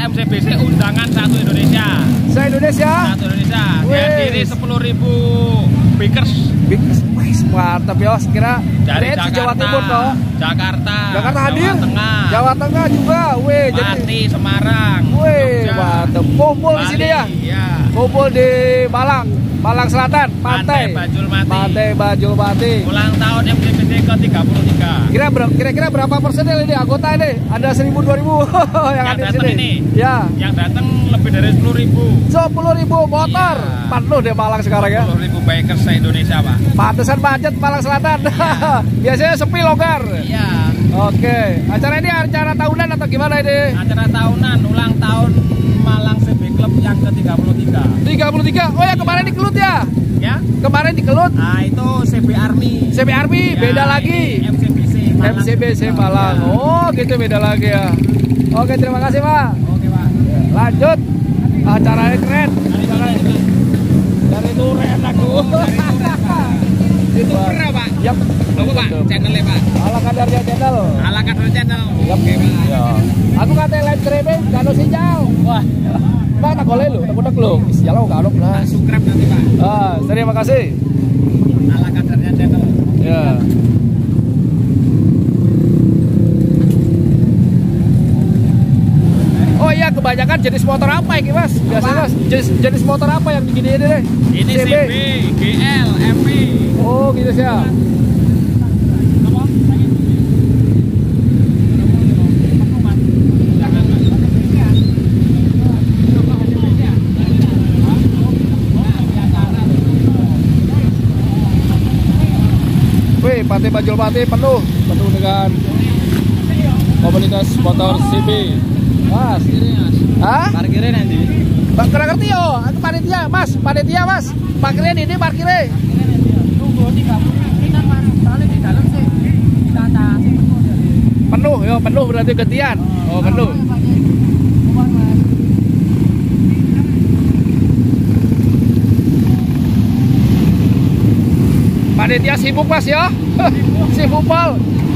MCBC undangan satu Indonesia. Se-Indonesia? Satu Indonesia. Dihadiri 10.000 bikers. Bikers, wih mantap ya. Kira dari Jakarta, Jawa Timur toh. Jakarta hadir. Jawa Tengah. Jawa Tengah juga. Wih, Pati, Semarang. Wih, mantap. Kumpul di sini ya. Iya. Kumpul di Malang Selatan, Pantai Bajulmati. Ulang tahun MCBC ke-33. Kira-kira berapa personil ini anggota ini? Ada 1.000-2.000 yang ada di sini. Ini. Ya. Yang datang lebih dari 10.000. 10.000 motor. Iya. Penuh deh Malang sekarang ya. 10.000 bikers se-Indonesia, Pak. Pantesan macet Malang Selatan. Ya. Biasanya sepi longgar. Iya. Oke. Acara ini acara tahunan atau gimana ini? Acara tahunan, ulang tahun Malang CB Club yang ke-33. 33. Oh ya, kemarin di Kelut ya? Ya. Kemarin di Kelut. Nah, itu CB Army. CB Army ya, beda lagi. MCBC Malang. MCBC Malang. Ya. Oh, gitu beda lagi ya. Oke, terima kasih, Pak. Oke, Pak. Lanjut. Acaranya keren. Dari Turen aku. Itu pernah, Pak? Yap. Apa, Pak? Channelnya, Pak? Ala Kadarnya channel. Ala Kadarnya channel. Yap. Oke, Pak. Ya. Aku katanya live streaming kano sinjau. Wah. Bang, tak boleh lu, tak lu. Sialau galuk lah. Subscribe nanti, Pak. Terima kasih. Ala Kadarnya channel. Ya. Oh iya, kebanyakan jenis motor apa ini, Mas? Biasanya jenis motor apa yang begini ini deh? Ini CB, GL, MP. Oh, gitu sih ya. Wih, Pantai Bajulmati penuh dengan komunitas motor CB. Mas, hah? Parkirnya nanti. Kurang ngerti yo, aku panitia, Mas. Parkirnya ini parkirnya. Tunggu 30 kita soalnya di dalam sih. Penuh, yo penuh berarti gantian. Oh, penuh. Panitia sibuk, Mas ya. Sibuk pol.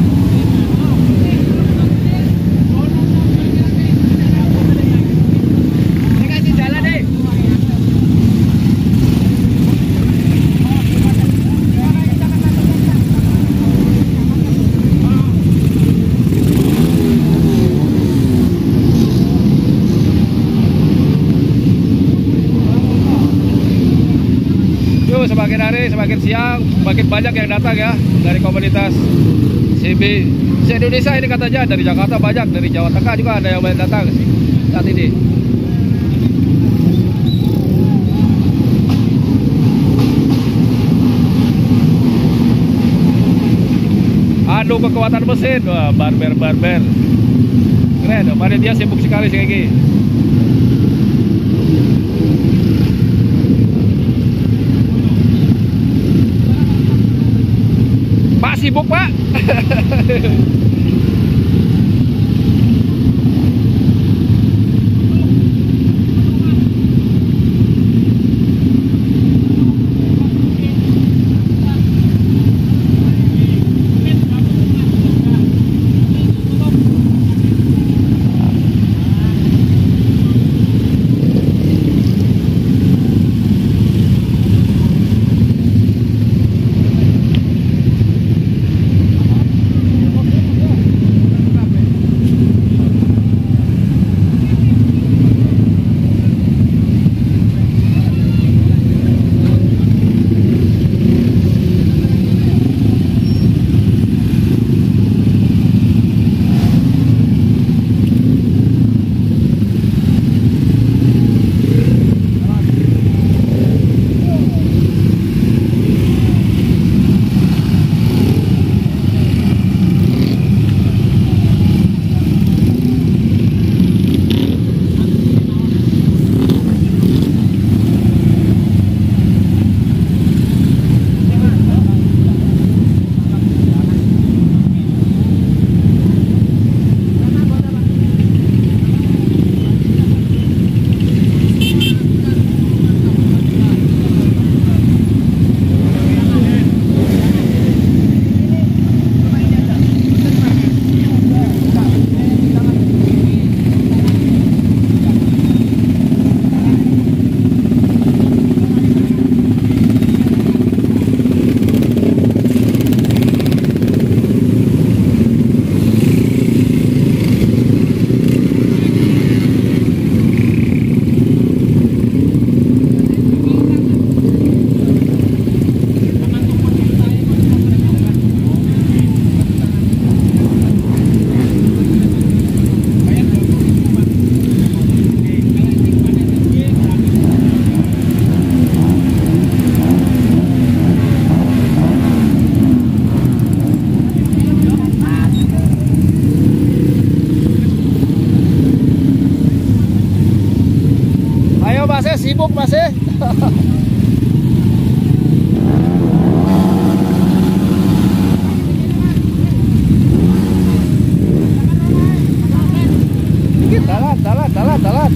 Semakin hari, semakin siang, semakin banyak yang datang ya dari komunitas CB se-Indonesia ini katanya. Dari Jakarta banyak, dari Jawa Tengah juga ada yang banyak datang saat ini. Adu kekuatan mesin, wah barber. Keren, panitia sibuk sekali sih ini. Sibuk, Pak. sibuk masih. Dikit, dalan.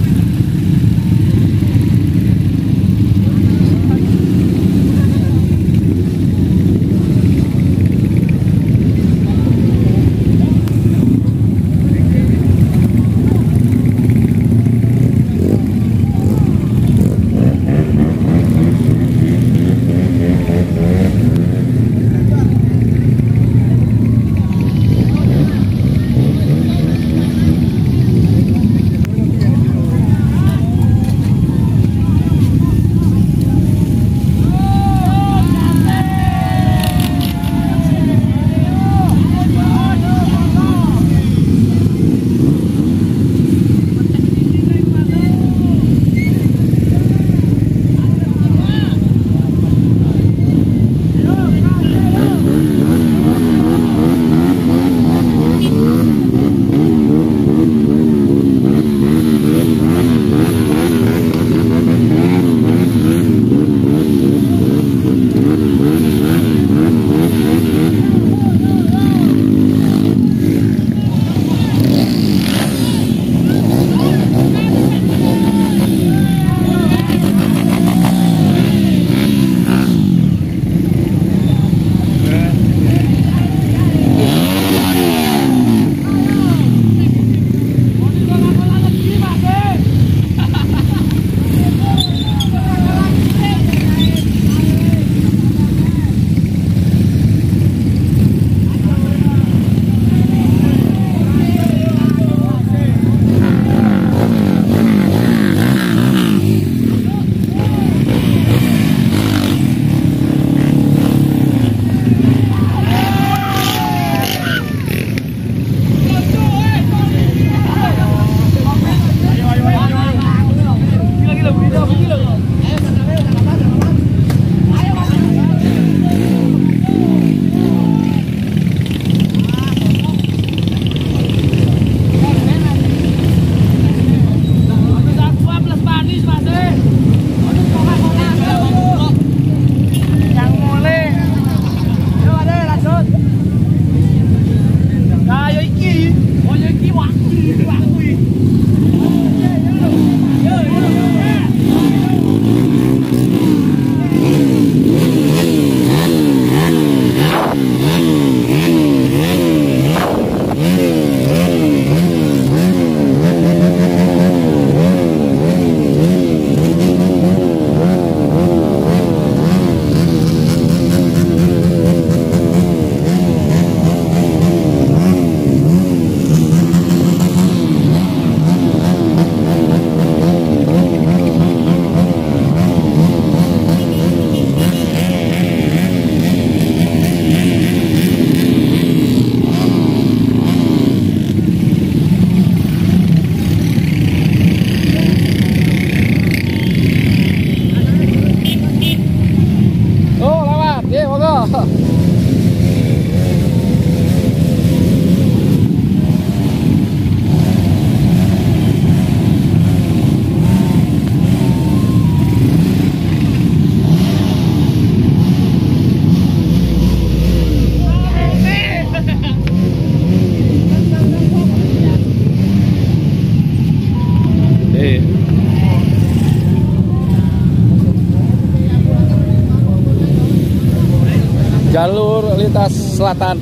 Jalur lintas selatan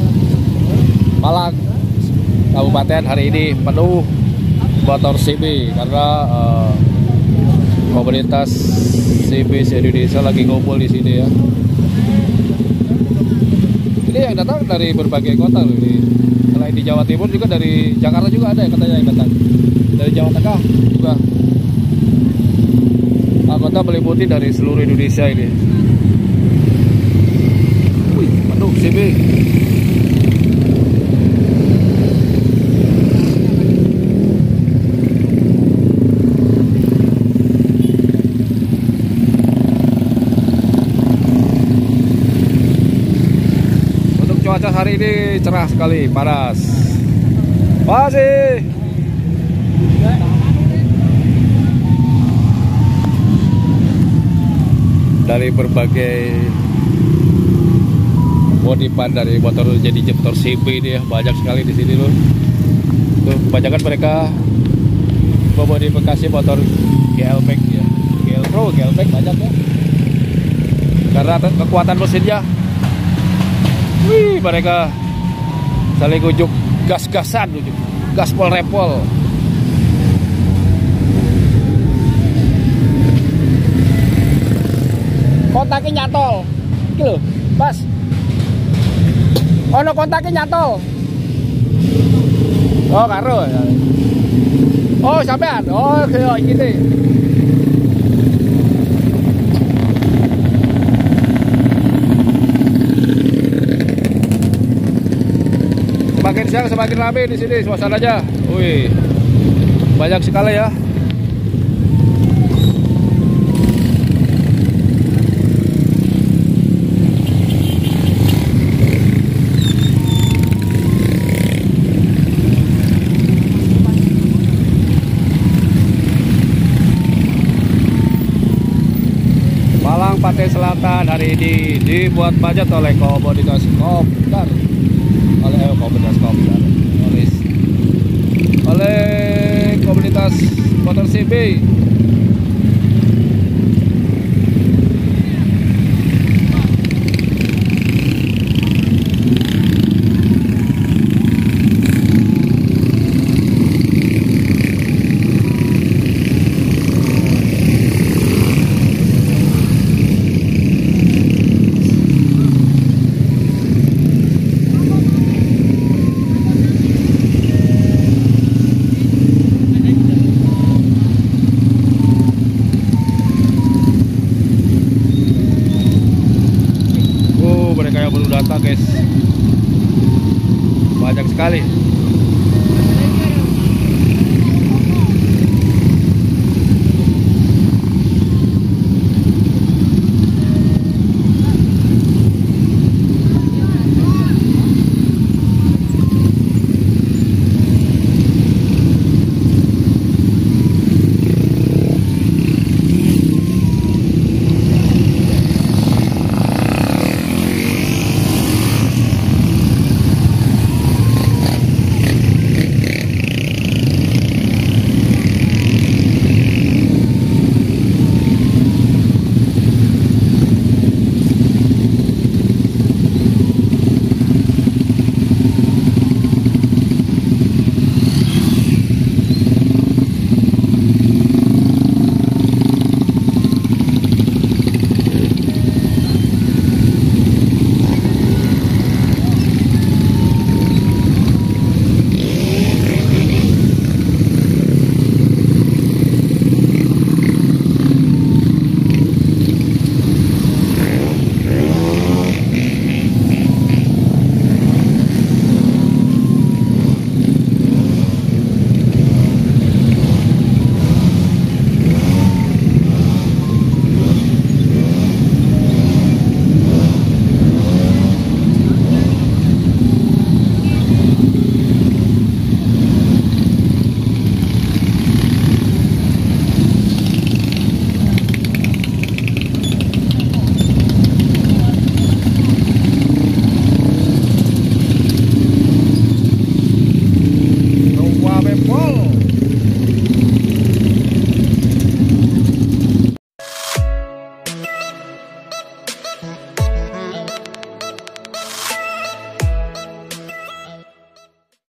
Malang Kabupaten hari ini penuh motor CB karena komunitas CB se-Indonesia lagi ngumpul di sini ya. Ini yang datang dari berbagai kota loh ini. Selain di Jawa Timur juga dari Jakarta juga ada yang katanya yang datang. Dari Jawa Tengah juga. Anggota meliputi dari seluruh Indonesia ini. Wih, penuh CB. Cuaca hari ini cerah sekali, panas. Masih. dari berbagai modifan dari motor jadi motor CB ini ya, banyak sekali di sini loh. Tuh kebanyakan mereka memodifikasi motor GL-Pack ya, GL Pro, GL-Pack banyak ya. Karena kekuatan mesinnya, wih, mereka saling ujuk gas-gasan, ujuk gaspol repol. Kontaknya nyantol. Iki lho, Mas. Ono kontaknya nyantol. Oh, karo. Oh, sampean. Oh, kayak gini. Semakin siang semakin ramai di sini suasananya. Wih, banyak sekali ya. Malang Pantai Selatan hari ini dibuat budget oleh Komunitas Kopdar, oleh komunitas motor CB. Mereka yang baru datang guys, banyak sekali.